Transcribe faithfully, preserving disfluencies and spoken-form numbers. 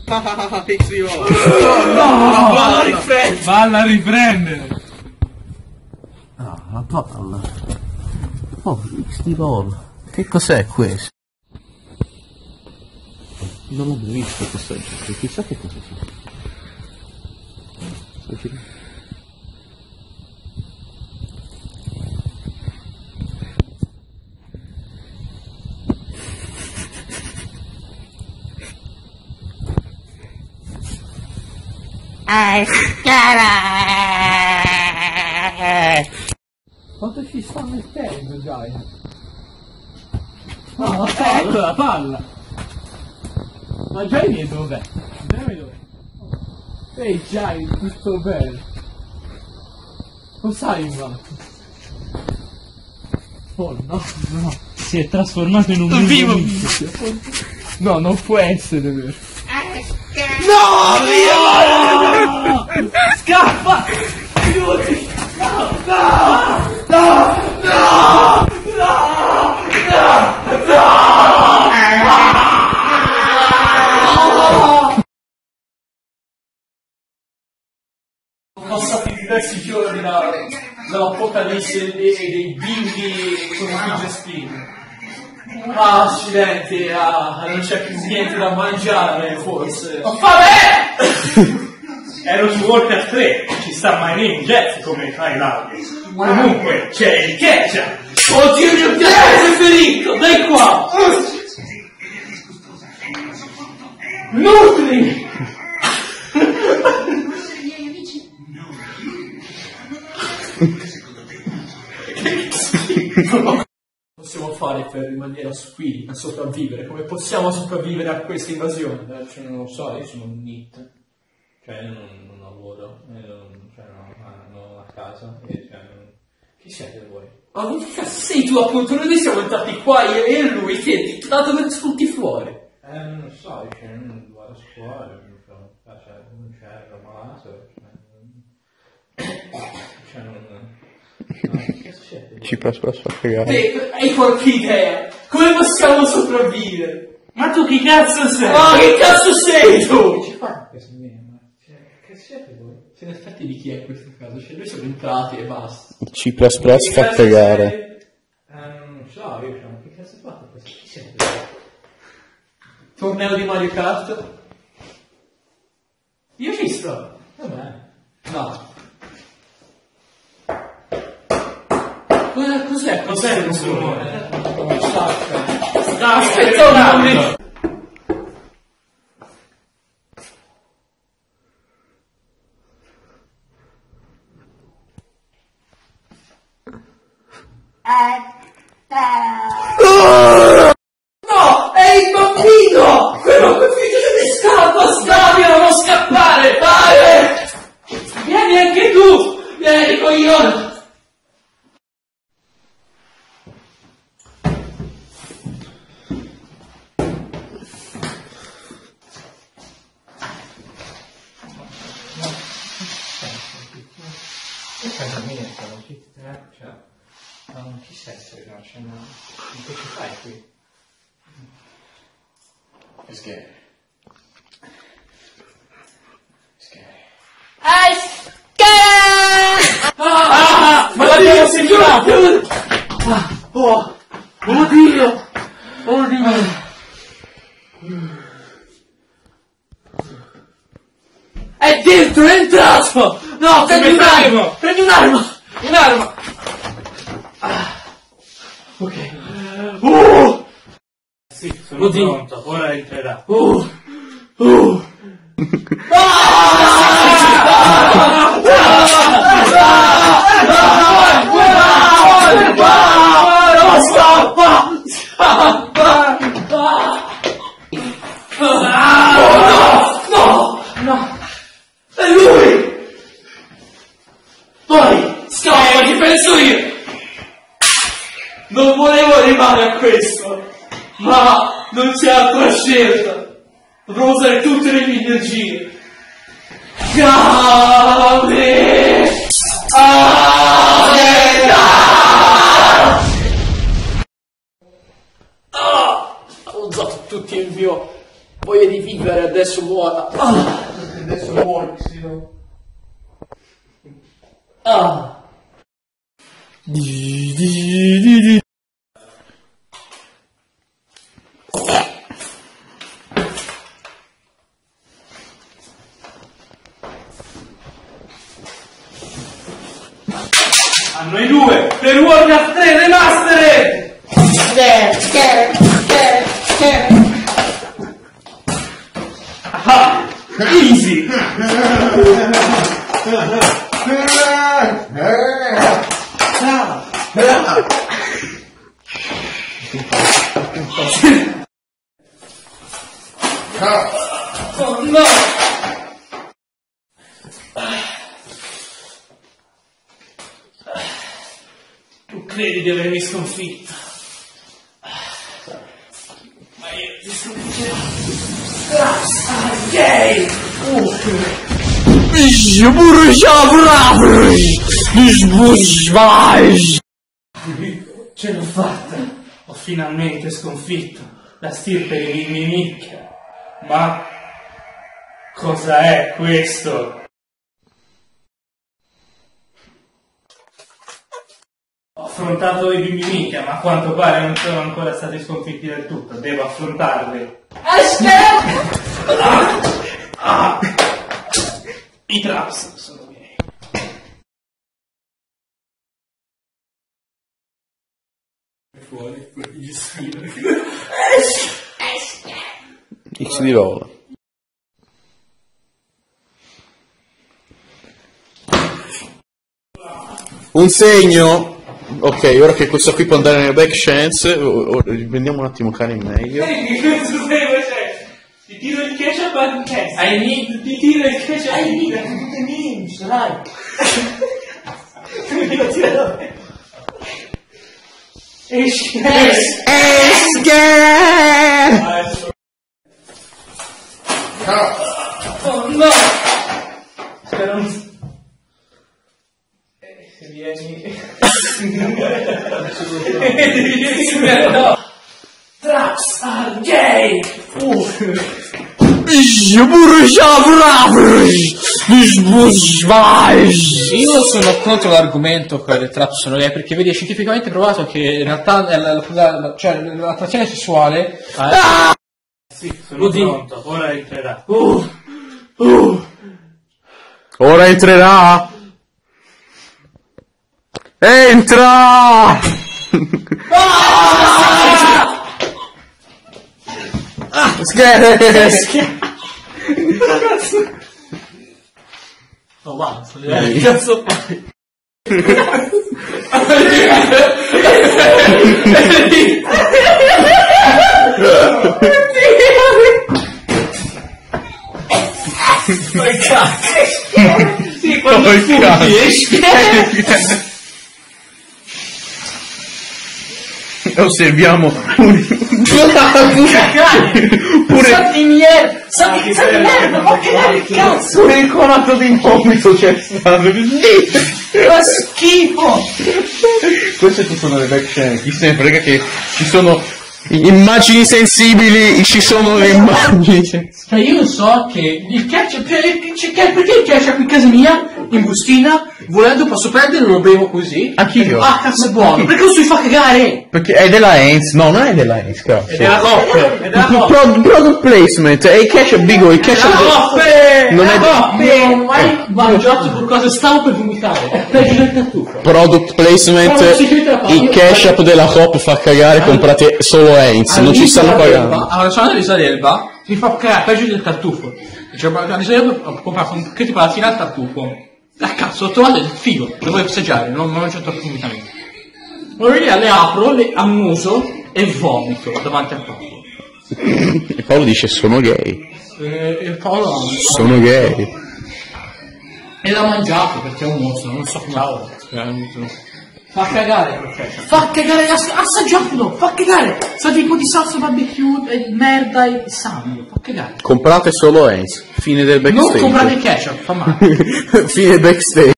X di volte. No, valla a riprendere. Valla a riprendere. No, la palla. Oh, X di volte. Che cos'è questo? Non l'ho mai visto questo oggetto, chissà che cosa sia. Sto girando. Quanto ci sta mettendo, già? No, ecco la palla! Ma Gianni dov'è? Gianni dov'è? Ehi Gianni, tutto bene? Cosa hai fatto? Oh no, no! Si è trasformato in un vivo! No, non può essere vero! No, via! Scappa! Aiuti! No! No! No! No! No! No! Sono passati diversi giorni da, dall'apocalisse dei, dei bimbi con i gestiti. Ah, accidenti, ah, non c'è più niente da mangiare, forse. Ma vabbè! Ero su Walker tre, ci sta My Name Jet come fai l'audio. Comunque, c'è il ketchup. Oddio, il mio piatto preferito, dai qua! Nutri! Possiamo fare per rimanere qui a sopravvivere? Come possiamo sopravvivere a questa invasione? Eh, cioè, non lo so, io sono un N I T, cioè non, non lavoro, eh, non, cioè, non, non a casa, e, cioè, non... Chi siete voi? Ma che cazzo sei tu appunto? Noi siamo entrati qua io e lui che ti dato per tutti fuori. Eh, non lo so, cioè, non vado a scuola, non so, cioè, non c'ero malato, cioè, cioè non... No, che siete? Ci passo a fregare. Te, hai qualche idea? Come possiamo sopravvivere? Ma tu chi cazzo sei? Ma che cazzo sei tu? Che ci fa questo meno? Cioè, che siete voi? Se in effetti di chi è questa casa? Cioè noi siamo entrati e basta. C plus plus fa fregare. Eh, non so, io cioè, che cazzo fate questo? Chi siete? Torneo di Mario Kart? Io ci sto. Vabbè. No. Cos'è? Cos'è questo rumore? Come sta? No, aspetta un momento. No, è il bambino! Quello che figlio che mi scappa, scappa, non scappare, vai! Vieni anche tu! Vieni, coglione! Casa mia, sono qui, eh, cioè, no, chi sei, no, cioè, no, che ci fai qui? È scary. Scary. È scary! Ah, ma l'abbiamo sentito! Ah, oh, oddio! Oddio! È dentro, è entrato! No, prendi un'arma! Prendi un'arma! Un'arma! Ah, ok. Uh! Sì, sono Oddio. pronto, ora entrerà. Uh! Uh! Scappa! Scappa! No! No! No! È lui! Poi! Scappa, ci penso io! Non volevo arrivare a questo! Ma non c'è altra scelta! Dovrò usare tutte le mie energie! Chiave! Ah! Ho usato tutti il mio Voglia di vivere, adesso muora. Ah. Adesso muori, sì, no? Ah. A noi due, per Warcraft tre Remastered! Ah, easy! Oh no! Tu credi di avermi sconfitto? Ma io ti sconfiggerò! Ah, gay! Ce l'ho fatta! Ho finalmente sconfitto la stirpe di Mimimicchia! Ma cosa è questo? Ho affrontato i Mimimicchia, ma a quanto pare non sono ancora stati sconfitti del tutto. Devo affrontarli. Ah, ah. I traps sono miei. Fuori, gli scrive. X di rolla. Un segno. Ok, ora che questo qui può andare nelle back chance, vediamo un attimo cane meglio. Che cosa stai facendo? Ti tiro il ketchup al testa. I need, ti tiro il ketchup al testa. I need, tutte ninja, dai. Mi lo tiro da me. Esci. Esche! Oh no! Spero non... Eh, se vieni... no! Traps are gay! Uh. Io sono contro l'argomento che le trap sono gay perché vedi è scientificamente provato che in realtà la, la, la, la, cioè, l'attrazione sessuale ah! Sì, sono pronto, ora entrerà. Uh. Uh. Ora entrerà! Entra! Ah! Ah! Scherzo! Oh wow, che cazzo fai? Fai cazzo! Sì, quando Fai fumi esci! Osserviamo un... pure Sappi merda! Sappi merda! Ma che dai il cazzo! pure il conato di vomito c'è stato Fa schifo! queste ci sono le back scene, chi se ne frega che ci sono immagini sensibili, ci sono le immagini sensibili. Cioè io so che il ketchup, perché il ketchup in casa mia, in bustina, volendo posso prenderlo e lo bevo così. Anch'io. Ah, cazzo è buono. Perché lo si fa cagare? Perché è della Heinz, no, non è della Heinz, cazzo. È della Coppe! È della Coppe! Pro- product placement, è il ketchup bigo, il ketchup Coppe! non è Non ho mai mangiato qualcosa, stavo per vomitare. È peggio del tartufo. product placement, il ketchup della Coop fa cagare, comprate solo Heinz, non ci stanno pagando. Allora, sono andato all'Isola d'Elba, mi fa cagare peggio del tartufo. Cioè, all'Isola d'Elba ho comprato un che tipo la fila al tartufo. Ah cazzo, ho trovato il figo, lo voglio assaggiare, non ho mangiato approfonditamente. Allora lì le apro, le annuso e vomito davanti al Paolo. E Paolo dice sono gay. E, e Paolo Sono gay. e l'ha mangiato perché è un mostro, non so come lavora. Fa cagare quel ketchup. Fa cagare, ass- assaggiatelo, fa cagare. Sa tipo di salsa barbecue, e merda e sangue, fa cagare. Comprate solo Heinz. Fine del Non backstage. comprate il ketchup, fa male. Fine backstage.